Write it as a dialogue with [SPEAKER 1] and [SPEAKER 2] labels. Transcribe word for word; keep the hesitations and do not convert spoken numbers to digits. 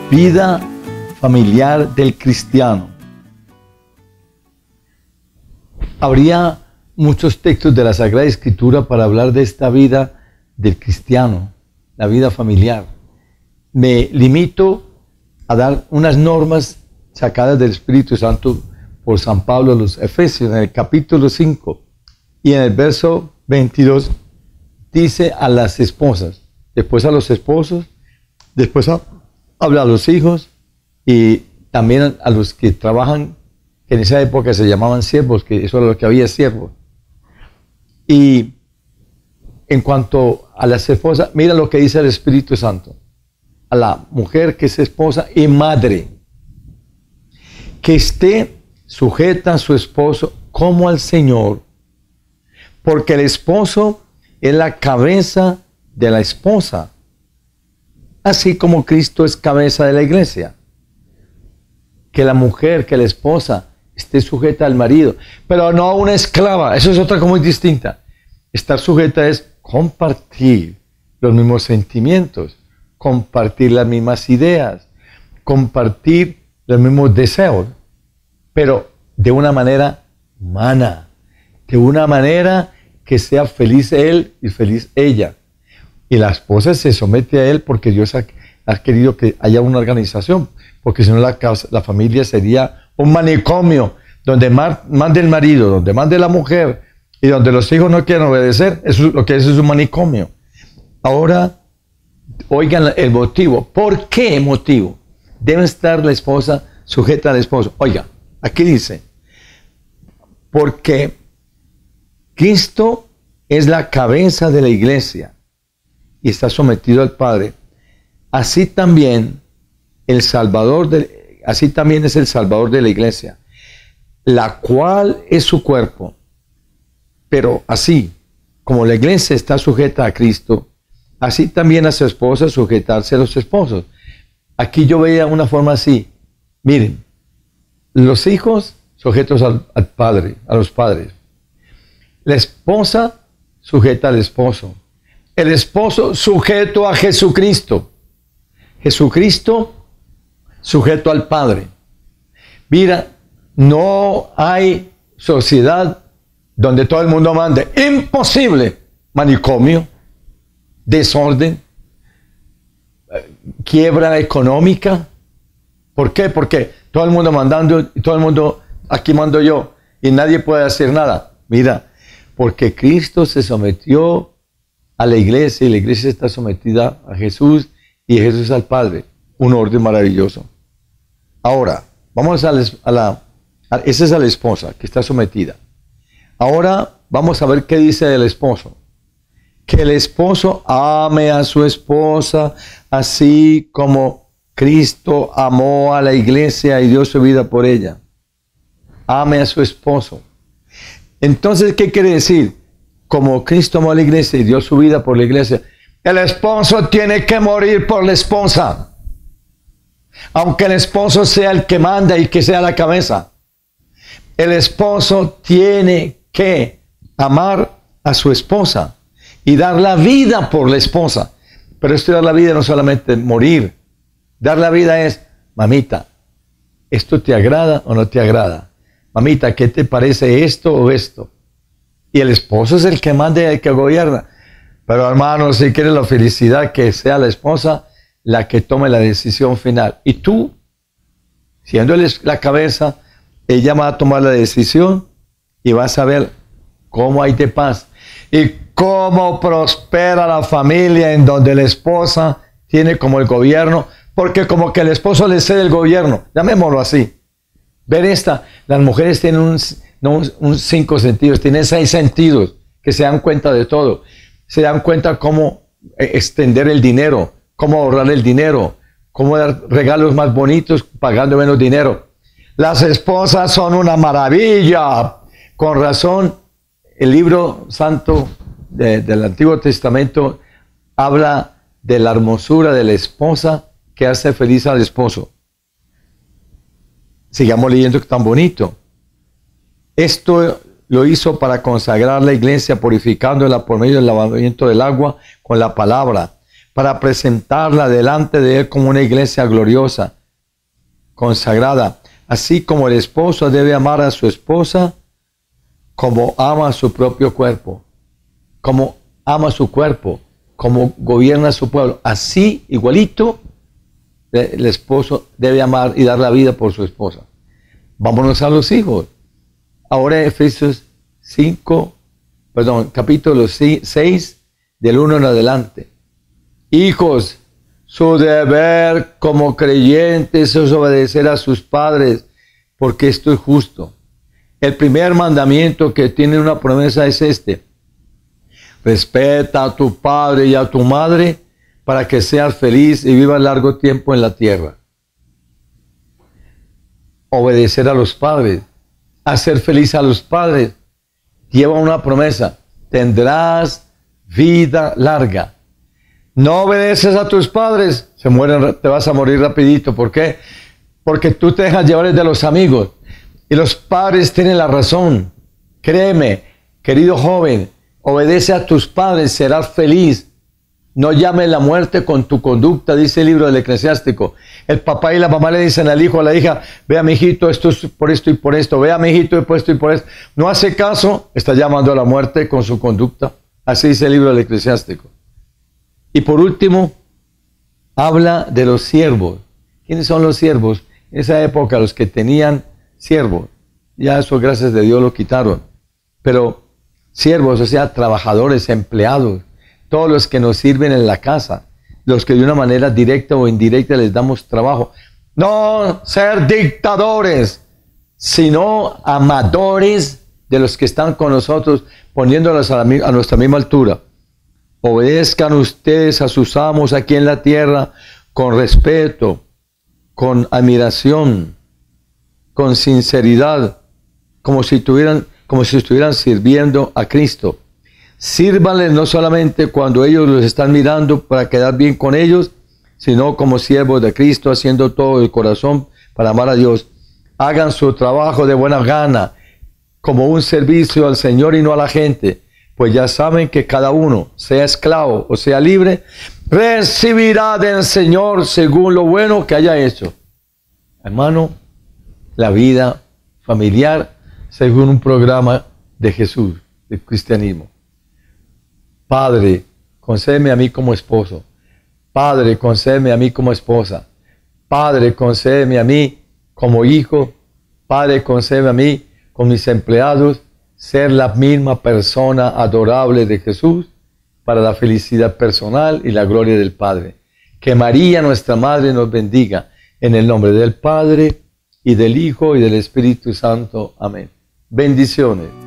[SPEAKER 1] Vida familiar del cristiano. Habría muchos textos de la Sagrada Escritura para hablar de esta vida del cristiano, la vida familiar. Me limito a dar unas normas sacadas del Espíritu Santo por San Pablo a los Efesios, en el capítulo cinco y en el verso veintidós, dice a las esposas, después a los esposos, después a, habla a los hijos y también a los que trabajan, que en esa época se llamaban siervos, que eso era lo que había, siervos. Y en cuanto a las esposas, mira lo que dice el Espíritu Santo. A la mujer que es esposa y madre, que esté sujeta a su esposo como al Señor, porque el esposo es la cabeza de la esposa, así como Cristo es cabeza de la iglesia. Que la mujer, que la esposa esté sujeta al marido, pero no una esclava. Eso es otra cosa muy distinta. Estar sujeta es compartir los mismos sentimientos, compartir las mismas ideas, compartir los mismos deseos, pero de una manera humana, de una manera que sea feliz él y feliz ella. Y la esposa se somete a él porque Dios ha, ha querido que haya una organización, porque si no la, la familia sería un manicomio, donde mande el marido, donde mande la mujer, y donde los hijos no quieren obedecer. Eso, lo que es es un manicomio. Ahora, oigan el motivo. ¿Por qué motivo debe estar la esposa sujeta al esposo? Oiga, aquí dice, porque Cristo es la cabeza de la iglesia y está sometido al Padre. Así también el Salvador de, así también es el Salvador de la iglesia, la cual es su cuerpo. Pero así como la iglesia está sujeta a Cristo, así también a su esposa sujetarse a los esposos. Aquí yo veía una forma así. Miren, los hijos sujetos al, al padre, a los padres. La esposa sujeta al esposo. El esposo sujeto a Jesucristo. Jesucristo sujeto al Padre. Mira, no hay sociedad donde todo el mundo mande. Imposible. Manicomio, desorden, quiebra económica. ¿Por qué? Porque todo el mundo mandando, y todo el mundo, aquí mando yo, y nadie puede hacer nada. Mira, porque Cristo se sometió a la iglesia, y la iglesia está sometida a Jesús, y Jesús al Padre. Un orden maravilloso. Ahora, vamos a la, a la a, esa es a la esposa que está sometida. Ahora vamos a ver qué dice el esposo. Que el esposo ame a su esposa así como Cristo amó a la iglesia y dio su vida por ella. Ame a su esposo. Entonces, ¿qué quiere decir? Como Cristo amó a la iglesia y dio su vida por la iglesia, el esposo tiene que morir por la esposa. Aunque el esposo sea el que manda y que sea la cabeza. El esposo tiene que amar a su esposa y dar la vida por la esposa. Pero esto de dar la vida no solamente morir. Dar la vida es, mamita, ¿esto te agrada o no te agrada? Mamita, ¿qué te parece esto o esto? Y el esposo es el que manda y el que gobierna. Pero hermano, si quieres la felicidad, que sea la esposa la que tome la decisión final. Y tú, siendo él la cabeza, ella va a tomar la decisión y vas a ver cómo hay de paz. Y cómo prospera la familia en donde la esposa tiene como el gobierno, porque como que el esposo le cede el gobierno, llamémoslo así. Ver esta, las mujeres tienen un, no un, un cinco sentidos, tienen seis sentidos, que se dan cuenta de todo. Se dan cuenta cómo extender el dinero, cómo ahorrar el dinero, cómo dar regalos más bonitos pagando menos dinero. Las esposas son una maravilla. Con razón, el libro santo de, del Antiguo Testamento habla de la hermosura de la esposa que hace feliz al esposo. Sigamos leyendo, que tan bonito. Esto lo hizo para consagrar la iglesia, purificándola por medio del lavamiento del agua con la palabra, para presentarla delante de Él como una iglesia gloriosa, consagrada, así como el esposo debe amar a su esposa como ama a su propio cuerpo, como ama su cuerpo, como gobierna su pueblo. Así, igualito, el esposo debe amar y dar la vida por su esposa. Vámonos a los hijos. Ahora Efesios cinco, perdón, capítulo seis, del uno en adelante. Hijos, su deber como creyentes es obedecer a sus padres, porque esto es justo. El primer mandamiento que tiene una promesa es este: respeta a tu padre y a tu madre para que seas feliz y vivas largo tiempo en la tierra. Obedecer a los padres, hacer feliz a los padres, lleva una promesa: tendrás vida larga. No obedeces a tus padres, se mueren, te vas a morir rapidito. ¿Por qué? Porque tú te dejas llevar de los amigos. Y los padres tienen la razón. Créeme, querido joven, obedece a tus padres, serás feliz. No llames la muerte con tu conducta, dice el libro del Eclesiástico. El papá y la mamá le dicen al hijo o a la hija: vea, mijito, esto es por esto y por esto. Vea, mijito, por esto y por esto. No hace caso, está llamando a la muerte con su conducta. Así dice el libro del Eclesiástico. Y por último, habla de los siervos. ¿Quiénes son los siervos? En esa época, los que tenían siervos. Ya eso, gracias a Dios, lo quitaron. Pero siervos, o sea, trabajadores, empleados, todos los que nos sirven en la casa, los que de una manera directa o indirecta les damos trabajo. No ser dictadores, sino amadores de los que están con nosotros, poniéndolos a, la, a nuestra misma altura. Obedezcan ustedes a sus amos aquí en la tierra con respeto, con admiración, con sinceridad, como si tuvieran, como si estuvieran sirviendo a Cristo. Sírvanles no solamente cuando ellos los están mirando para quedar bien con ellos, sino como siervos de Cristo, haciendo todo de corazón para amar a Dios. Hagan su trabajo de buena gana, como un servicio al Señor y no a la gente, pues ya saben que cada uno, sea esclavo o sea libre, recibirá del Señor según lo bueno que haya hecho. Hermano, la vida familiar según un programa de Jesús, del cristianismo. Padre, concédeme a mí como esposo. Padre, concédeme a mí como esposa. Padre, concédeme a mí como hijo. Padre, concédeme a mí con mis empleados ser la misma persona adorable de Jesús para la felicidad personal y la gloria del Padre. Que María, nuestra Madre, nos bendiga en el nombre del Padre y del Hijo y del Espíritu Santo. Amén. Bendiciones.